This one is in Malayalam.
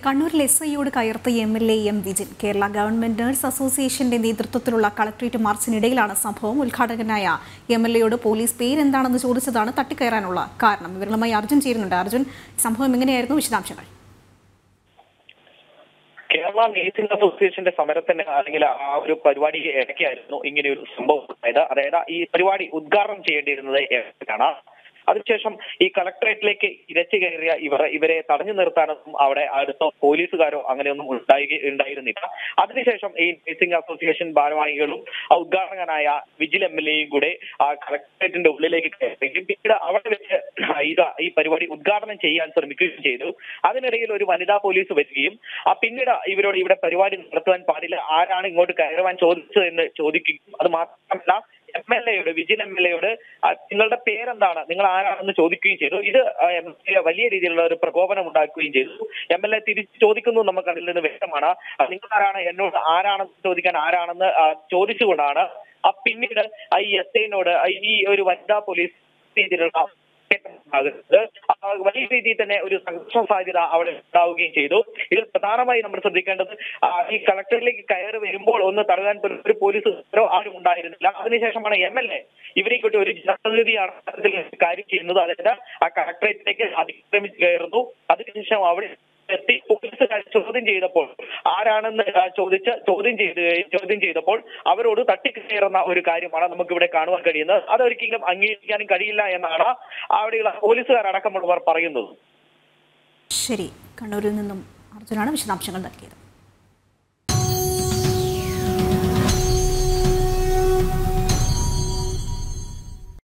കണ്ണൂരിൽ SIയോട് കയർത്ത MLA M. Vijin Kerala government nurse അസോസിയേഷന്റെ നേതൃത്വത്തിലുള്ള കളക്ട്രേറ്റ് മാർച്ചിനിടയിലാണ് സംഭവം. ഉദ്ഘാടകനായ MLAയോട് പോലീസ് പേരെന്താണെന്ന് ചോദിച്ചതാണ് തട്ടിക്കയറാനുള്ള കാരണം. വിവരങ്ങളുമായി അർജുൻ ചേരുന്നുണ്ട്. അർജുൻ, സംഭവം എങ്ങനെയായിരുന്നു? വിശദാംശങ്ങൾ. കേരള നേഴ്സിംഗ് അസോസിയേഷന്റെ സമരത്തിന് അല്ലെങ്കിൽ ആ ഒരു പരിപാടി ഇടയ്ക്കായിരുന്നു ഇങ്ങനെ ഒരു സംഭവം ഉണ്ടായത്. അതായത് ഈ പരിപാടി ഉദ്ഘാടനം ചെയ്യേണ്ടിയിരുന്നത് ആണ്. അതിനുശേഷം ഈ കളക്ടറേറ്റിലേക്ക് ഇരച്ചു കയറിയ ഇവരെ തടഞ്ഞു നിർത്താനൊന്നും അവിടെ അടുത്ത പോലീസുകാരോ അങ്ങനെയൊന്നും ഉണ്ടായിരുന്നില്ല. അതിനുശേഷം ഈ നേഴ്സിംഗ് അസോസിയേഷൻ ഭാരവാഹികളും ഉദ്ഘാടകനായ വിജിൽ MLAയും കൂടെ ആ കളക്ടറേറ്റിന്റെ ഉള്ളിലേക്ക് കയറുകയും പിന്നീട് അവിടെ വെച്ച് ഈ പരിപാടി ഉദ്ഘാടനം ചെയ്യാൻ ശ്രമിക്കുകയും ചെയ്തു. അതിനിടയിൽ ഒരു വനിതാ പോലീസ് വരികയും പിന്നീട് ഇവരോട് ഇവിടെ പരിപാടി നടത്തുവാൻ പാടില്ല, ആരാണ് ഇങ്ങോട്ട് കയറുവാൻ ചോദിച്ചതെന്ന് ചോദിക്കുകയും, അത് മാത്രമല്ല MLAയോട് വിജിൽ MLAയോട് നിങ്ങളുടെ പേരെന്താണ്, നിങ്ങൾ ആരാണെന്ന് ചോദിക്കുകയും ചെയ്തു. ഇത് വലിയ രീതിയിലുള്ള ഒരു പ്രകോപനം ഉണ്ടാക്കുകയും ചെയ്തു. MLA തിരിച്ചു ചോദിക്കുന്നു, നമുക്ക് അതിൽ നിന്ന് വ്യക്തമാണ്. നിങ്ങൾ ആരാണ്, എന്നോട് ആരാണെന്ന് ചോദിക്കാൻ ആരാണെന്ന് ചോദിച്ചുകൊണ്ടാണ് പിന്നീട് ഈ SIനോട് ഈ ഒരു വനിതാ പോലീസ് രീതിയിലുള്ള വലിയ രീതിയിൽ തന്നെ ഒരു സംഘർഷ സാധ്യത അവിടെ ഉണ്ടാവുകയും ചെയ്തു. ഇതിൽ പ്രധാനമായി നമ്മൾ ശ്രദ്ധിക്കേണ്ടത് ഈ കളക്ടറിലേക്ക് കയറി വരുമ്പോൾ ഒന്ന് തടയാൻ ഒരു പോലീസുകാരോ ആരും ഉണ്ടായിരുന്നില്ല. അതിനുശേഷമാണ് MLA ഇവരെക്കൂട്ടി ഒരു ജനപ്രതിനിധിയാണ് കാര്യം ചെയ്യുന്നത്. അതായത് ആ കളക്ടറേറ്റിലേക്ക് അതിക്രമിച്ച് കയറുന്നു. അതിനുശേഷം അവിടെ എത്തി പോലീസുകാർ ചോദ്യം ചെയ്തപ്പോൾ ആരാണെന്ന് ചോദ്യം ചെയ്തപ്പോൾ അവരോട് തട്ടിക്കയറുന്ന ഒരു കാര്യമാണ് നമുക്കിവിടെ കാണുവാൻ കഴിയുന്നത്. അതൊരിക്കലും അംഗീകരിക്കാനും കഴിയില്ല എന്നാണ് അവിടെയുള്ള പോലീസുകാരടക്കമുള്ളവർ പറയുന്നത്. ശരി, കണ്ണൂരിൽ നിന്നും അർജുനാണ് വിശദാംശങ്ങൾ നൽകിയത്.